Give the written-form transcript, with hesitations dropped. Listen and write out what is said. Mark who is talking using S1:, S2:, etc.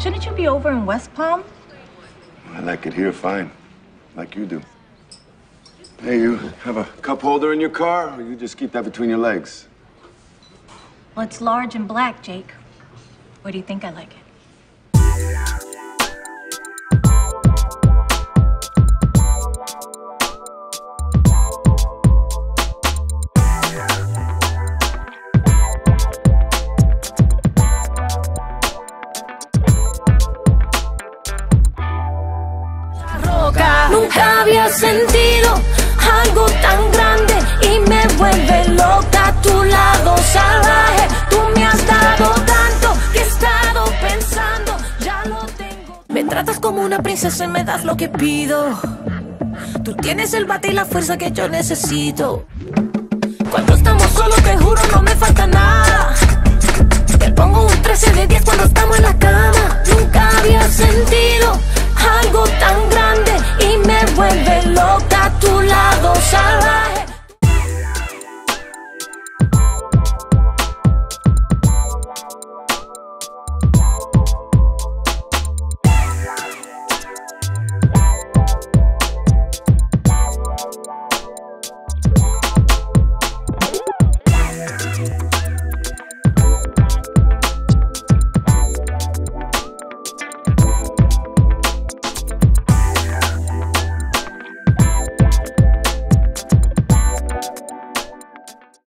S1: Shouldn't you be over in West Palm?
S2: I like it here fine, like you do. Hey, you have a cup holder in your car, or you just keep that between your legs?
S1: Well, it's large and black, Jake. Where do you think I like it?
S3: Nunca había sentido algo tan grande y me vuelve loca a tu lado salvaje. Tú me has dado tanto que he estado pensando, ya lo tengo. Me tratas como una princesa y me das lo que pido. Tú tienes el bate y la fuerza que yo necesito. Cuando estamos solos te juro no me falta nada.